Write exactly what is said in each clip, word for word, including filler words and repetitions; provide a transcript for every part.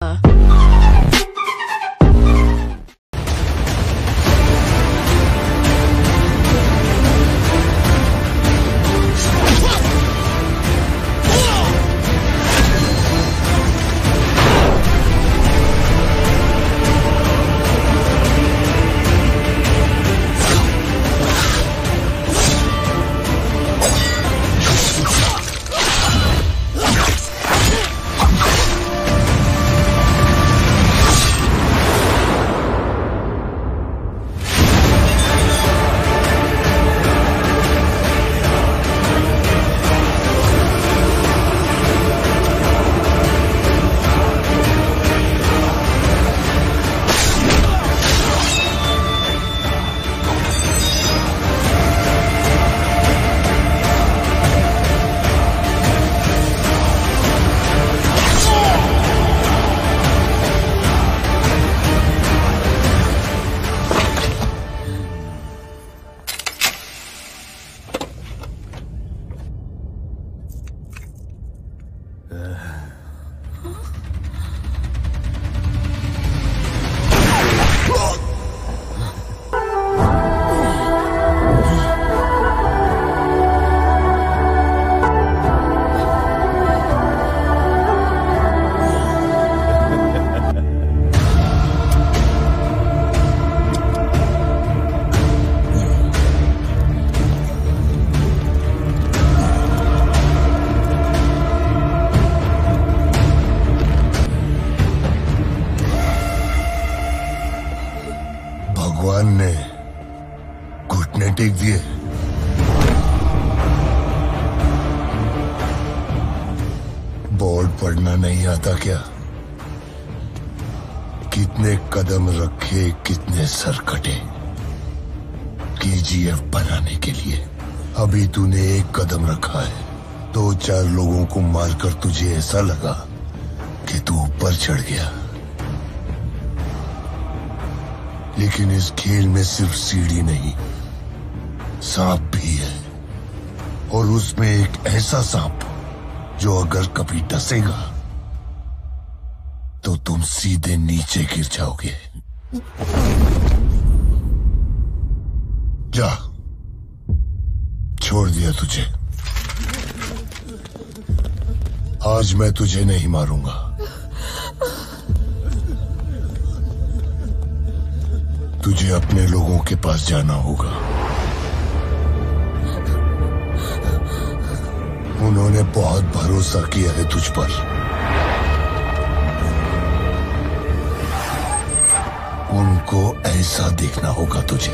भगवान ने घुटने टेक दिए। बोर्ड पढ़ना नहीं आता क्या? कितने कदम रखे, कितने सर कटे केजीएफ बनाने के लिए। अभी तूने एक कदम रखा है, दो चार लोगों को मारकर तुझे ऐसा लगा कि तू ऊपर चढ़ गया। लेकिन इस खेल में सिर्फ सीढ़ी नहीं, सांप भी है। और उसमें एक ऐसा सांप जो अगर कभी डसेगा तो तुम सीधे नीचे गिर जाओगे। जा, छोड़ दिया तुझे। आज मैं तुझे नहीं मारूंगा। तुझे अपने लोगों के पास जाना होगा। उन्होंने बहुत भरोसा किया है तुझ पर। उनको ऐसा देखना होगा तुझे।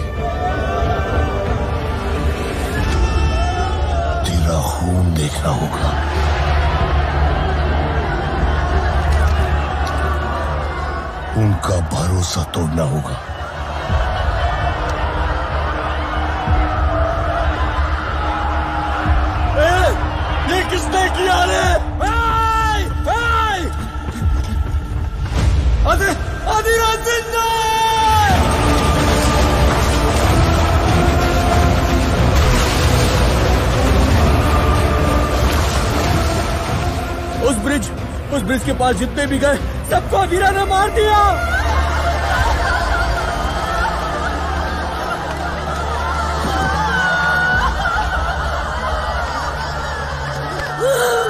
तेरा खून देखना होगा। उनका भरोसा तोड़ना होगा। ये किसने किया रे? हाय हाय आदि आदिराजन ने! उस ब्रिज उस ब्रिज के पास जितने भी गए सबको अधीरा ने मार दिया। Ah!